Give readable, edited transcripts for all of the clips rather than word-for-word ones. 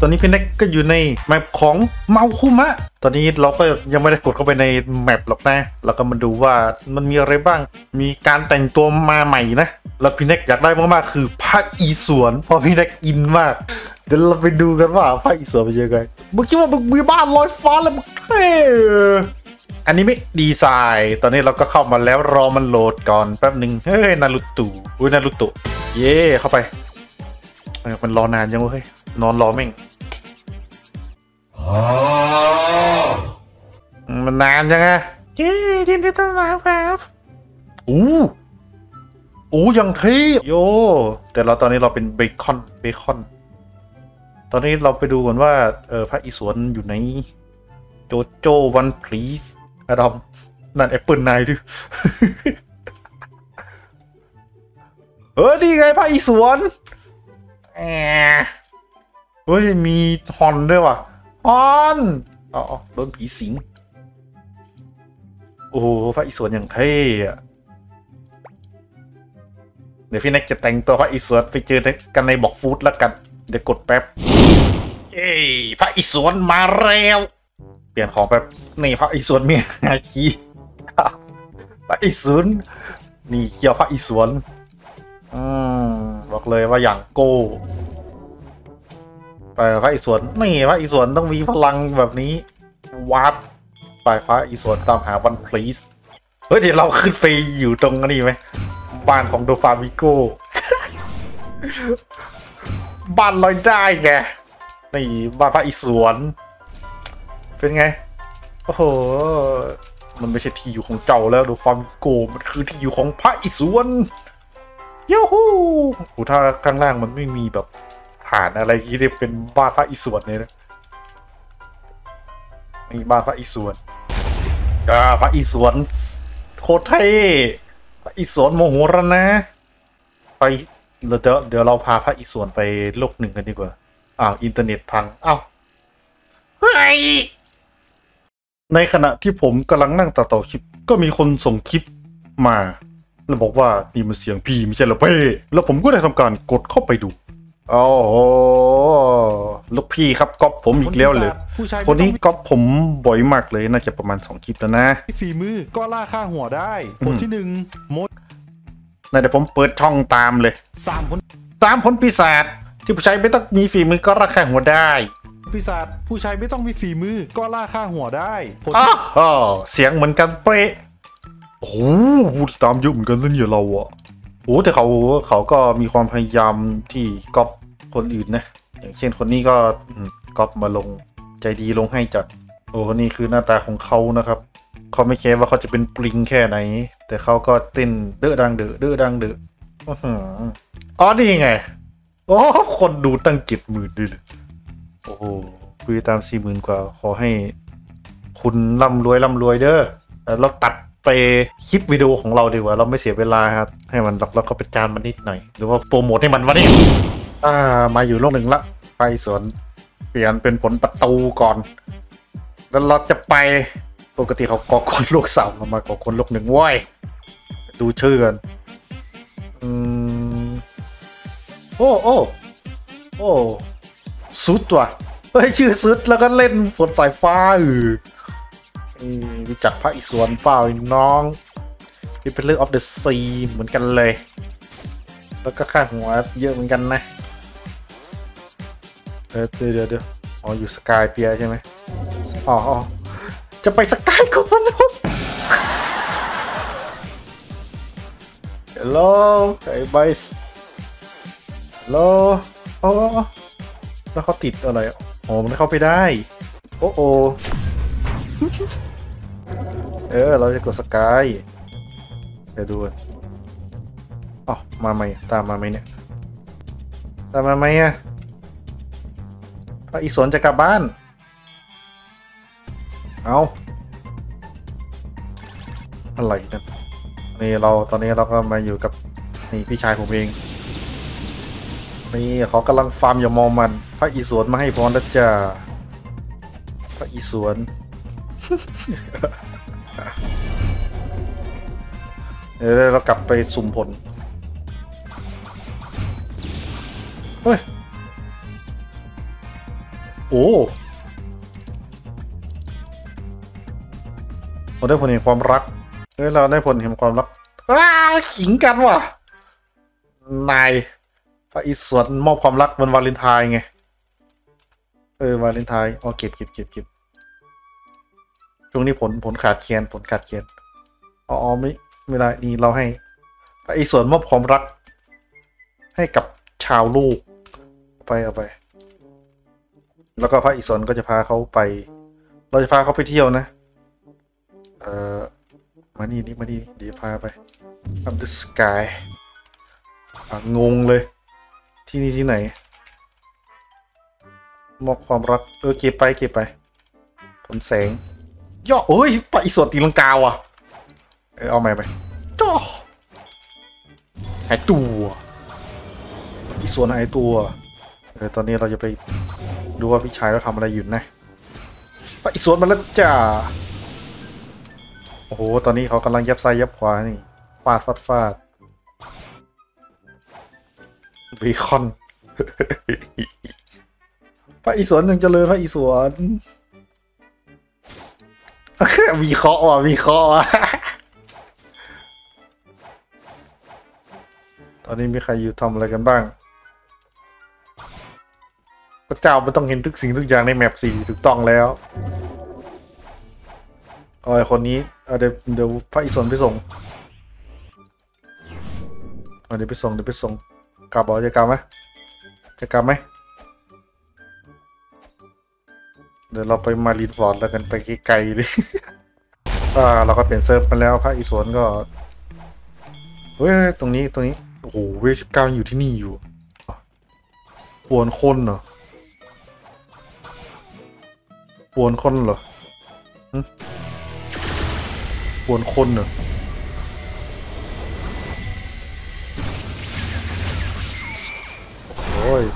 ตอนนี้พี่เน็กก็อยู่ในแมปของเมาคุมะตอนนี้เราก็ยังไม่ได้กดเข้าไปในแมปหรอกนะเราก็มาดูว่ามันมีอะไรบ้างมีการแต่งตัวมาใหม่นะแล้วพี่เน็กอยากได้มากๆคือพระอีสวนเพราะพี่เน็กอินมากเดี๋ยวเราไปดูกันว่าพระอีสวนเป็นยังไงมึงคิดว่ามึงมีบ้านลอยฟ้าแล้วมึงเท่อันนี้ไม่ดีไซน์ตอนนี้เราก็เข้ามาแล้วรอมันโหลดก่อนแป๊บหนึ่งเฮ้ยนารูโตะอุ้ยนารูโตะเย่เข้าไปมันรอนานยังวะเฮ้ยนอนรอแม่งมันนานยังไงเย้ยินดีต้อนรับครับอู้ยังเท่โยแต่เราตอนนี้เราเป็นเบคอนตอนนี้เราไปดูก่อนว่าพระอิศวรอยู่ในโจโจวันพลีสอะดอมนั่นแอปเปิลไนด์ดินี่ไงพระอิศวรเฮ้ยมีฮอนด้วยว่ะฮอนอ๋อโดนผีสิงโอ้พระอิศวรอย่างเท่อะเดี๋ยวพี่แน็กจะแต่งตัวพระอิศวรไปเจอกันในบอกฟูดแล้วกันเดี๋ยวกดแป๊บพระอิศวรมาแล้วเปลี่ยนของแป๊บนี่พระอิศวรมีฮาคีพระอิศวรนี่เคียวพระอิศวรบอกเลยว่าอย่างโก้ไปพระอิศวรนี่พระอิศวรต้องมีพลังแบบนี้วัดไปพระอิศวรตามหาวันพลีสเฮ้ยเดี๋ยวเราขึ้นไปอยู่ตรงนี้ไหมบ้านของโดฟามิโก้ บ้านลอยได้ไงนี่บ้านพระอิศวรเป็นไงโอ้โหมันไม่ใช่ที่อยู่ของเจ้าแล้วโดฟามิโก้มันคือที่อยู่ของพระอิศวรยูฮูโอ้ถ้าข้างล่างมันไม่มีแบบฐานอะไรที่ได้เป็นบ้านพระอิศวรเนี่ยนะนี่บ้านพระอิศวรพระอิศวรโคตรเท่พระอิศวรโมโหรนะไปเดี๋ยวเราพาพระอิศวรไปโลกหนึ่งกันดีกว่าอินเทอร์เน็ตพังเฮ้ยในขณะที่ผมกำลังนั่งตัดต่อคลิปก็มีคนส่งคลิปมาแล้วบอกว่านี่มันเสียงพี่ไม่ใช่เหรอเป้แล้วผมก็ได้ทำการกดเข้าไปดูโอ้โหลูกพี่ครับก๊อปผมอีกแล้วเลยคนนี้ก๊อปผมบ่อยมากเลยน่าจะประมาณ2คลิปแล้วนะฝีมือก็ล่าค่าหัวได้คนที่1มดเดี๋ยวผมเปิดช่องตามเลย3 ผลปีศาจที่ผู้ชายไม่ต้องมีฝีมือก็ล่าค่าหัวได้ปีศาจผู้ชายไม่ต้องมีฝีมือก็ล่าค่าหัวได้เสียงเหมือนกันเป๊ะโอ้ตามเยอะเหมือนกันเลยเนี่ยเราอะแต่เขาก็มีความพยายามที่ก๊อปคนอื่นนะอย่างเช่นคนนี้ก็ก๊อปมาลงใจดีลงให้จัดคนนี้คือหน้าตาของเขานะครับเขาไม่แคร์ว่าเขาจะเป็นปลิงแค่ไหนแต่เขาก็เต้นเด้อดังเด้อนี่ไงคนดูตั้ง70,000ด้วยเลยโอ้โหคุยตาม40,000 กว่าขอให้คุณร่ำรวยเด้อเราตัดไปคลิปวิดีโอของเราดีกว่าเราไม่เสียเวลาครับให้มันแล้วก็ประจานมันนิดหน่อยหรือว่าโปรโมทให้มันวะเนี่ยมาอยู่โลกหนึ่งละไปสวนเปลี่ยนเป็นผลประตูก่อนแล้วเราจะไปปกติเขาก่อคนโลกเสาเรามาก่อคนโลกหนึ่งว้ยดูชื่อกันโอ้สุดว่ะเฮ้ยชื่อสุดแล้วก็เล่นฝนสายฟ้ารู้จักพระอิศวรเปล่าน้องที่เป็นเรื่อง of the sea เหมือนกันเลยแล้วก็ค่าหัวเยอะเหมือนกันนะเดี๋ยวอยู่สกายเปียใช่ไหมจะไปสกายก็สนุก Hello hey boys Hello แล้วเขาติดอะไรมันเข้าไปได้เราจะกดสกายเดี๋ยวดูมาไหมตามมาไหมเนี่ยตามมาไหมพระอิศวรจะกลับบ้านอะไรนั่นนี่ตอนนี้เราก็มาอยู่กับนี่พี่ชายผมเองนี่เขากำลังฟาร์มอย่ามองมันพระอิศวรมาให้พรนะจ๊ะพระอิศวร เดี๋ยวเรากลับไปสุ่มผลเฮ้ยโอ้เราได้ผลแห่งความรักเฮ้ยเราได้ผลแห่งความรักขิงกันว่ะนายพระอิศวรมอบความรักวันวาเลนไทน์ไงวาเลนไทน์เก็บช่วงนี้ผลขาดเคียนไม่ได้นี่เราให้พระอิศวรมอบความรักให้กับชาวโลกเอาไปแล้วก็พระอิศวรก็จะพาเขาไปเราจะพาเขาไปเที่ยวนะมานี่เดี๋ยวพาไป Up the sky งงเลยที่นี่ที่ไหนมอบความรักเก็บไปผลแสงย่อพระอิศวรตีลังกาว่ะเอาใหม่ไปจ้อหายตัวอิศวรหายตัวตอนนี้เราจะไปดูว่าพี่ชายเราทำอะไรอยู่นะพระอิศวรมาแล้วจ้าโอ้โหตอนนี้เขากำลังยับซ้ายยับขวานี่ฟาดเบคอนพระอิศวรยังเจริญพระอิศวรมีเคาะว่ะตอนนี้มีใครอยู่ทำอะไรกันบ้างพระเจ้ามันต้องเห็นทุกสิ่งทุกอย่างในแมป4ถูกต้องแล้วคนนี้เดี๋ยวพระอิศวรไปส่งเดี๋ยวไปส่งกลับจะกลับไหมเดี๋ยวเราไปมารีนฟอร์ดแล้วกันไปไกลๆเลยเราก็เปลี่ยนเซิร์ฟมาแล้วพระอิศวรก็ตรงนี้โอ้โหเวชก้าอยู่ที่นี่อยู่ปวนคนเหรอปวนคนเหรอโอ้ย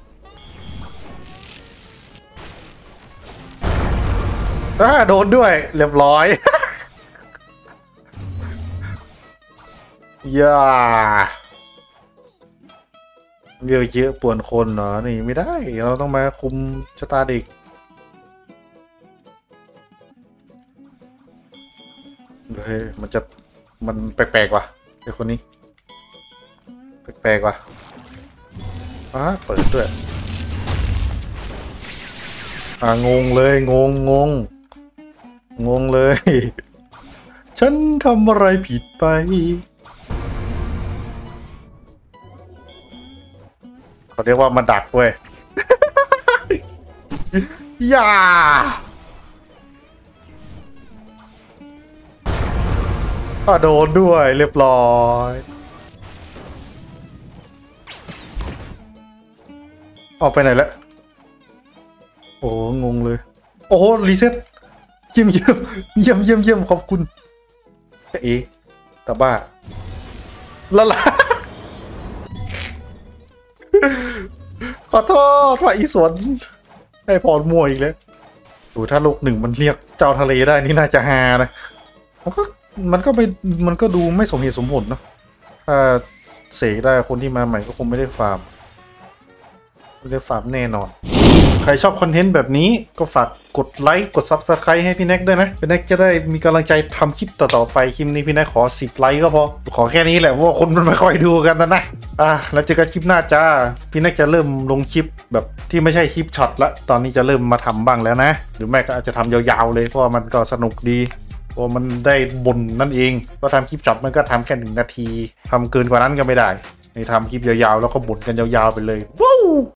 โดนด้วยเรียบร้อยย่าเยอะป่วนคนเหรอนี่ไม่ได้เราต้องมาคุมชะตาเด็กเฮ้ยมันแปลกๆว่ะไอ้คนนี้แปลกๆว่ะเปิดด้วยงงเลยงงเลยฉันทำอะไรผิดไปเขาเรียกว่ามาดักเว้ย อย่าโดนด้วยเรียบร้อยออกไปไหนแล้วโอ้งงเลยโอ้รีเซ็ตเยี่ยมขอบคุณตาบ้าละขอโทษพระอิศวรให้พรมั่วอีกแล้วดูถ้าโลกหนึ่งมันเรียกเจ้าทะเลได้นี่น่าจะฮานะมันก็ดูไม่สมเหตุสมผลนะถ้าเสกได้คนที่มาใหม่ก็คงไม่ได้ฟาร์มแน่นอนใครชอบคอนเทนต์แบบนี้ก็ฝากกดไลค์กด Subscribe ให้พี่แน็กด้วยนะพี่แน็กจะได้มีกำลังใจทำคลิปต่อๆไปคลิปนี้พี่แน็กขอ10ไลค์ก็พอขอแค่นี้แหละเพราะว่าคนมันไม่ค่อยดูกันนะแล้วเจอกันคลิปหน้าจ้าพี่แน็กจะเริ่มลงคลิปแบบที่ไม่ใช่คลิปช็อตละตอนนี้จะเริ่มมาทำบ้างแล้วนะหรือแม่ก็อาจจะทำยาวๆเลยเพราะว่ามันก็สนุกดีเพราะมันได้บ่นนั่นเองก็ทำคลิปช็อตมันก็ทำแค่1 นาทีทำเกินกว่านั้นก็ไม่ได้ทำคลิปยาวๆแล้วก็บ่นกันยาวๆไปเลยว้าว